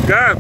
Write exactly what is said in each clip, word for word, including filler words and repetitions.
God.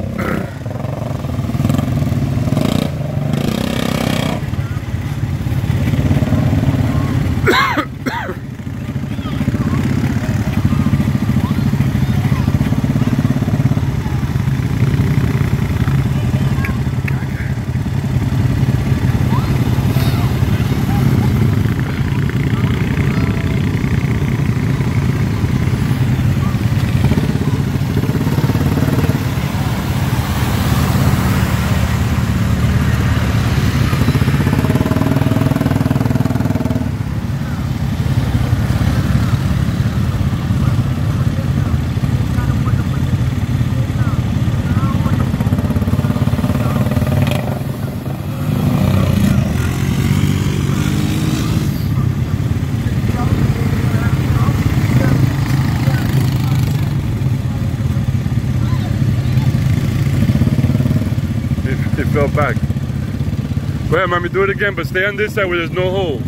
It fell back. Go ahead, mommy, do it again, but stay on this side where there's no hole.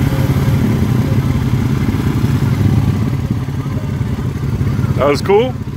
That was cool.